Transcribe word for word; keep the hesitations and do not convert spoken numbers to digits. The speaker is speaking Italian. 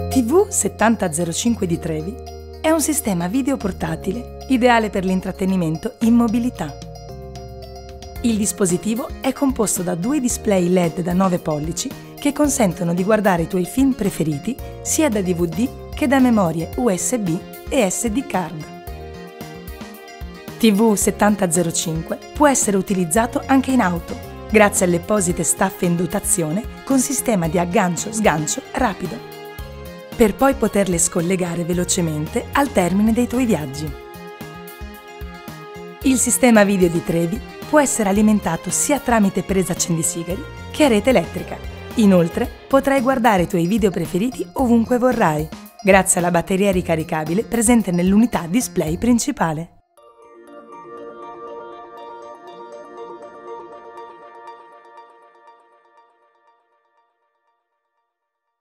T V settanta zero cinque di Trevi è un sistema video portatile ideale per l'intrattenimento in mobilità. Il dispositivo è composto da due display L E D da nove pollici che consentono di guardare i tuoi film preferiti sia da D V D che da memorie U S B e S D card. T V settanta zero cinque può essere utilizzato anche in auto, grazie alle apposite staffe in dotazione con sistema di aggancio-sgancio rapido, per poi poterle scollegare velocemente al termine dei tuoi viaggi. Il sistema video di Trevi può essere alimentato sia tramite presa accendisigari che a rete elettrica. Inoltre, potrai guardare i tuoi video preferiti ovunque vorrai, grazie alla batteria ricaricabile presente nell'unità display principale.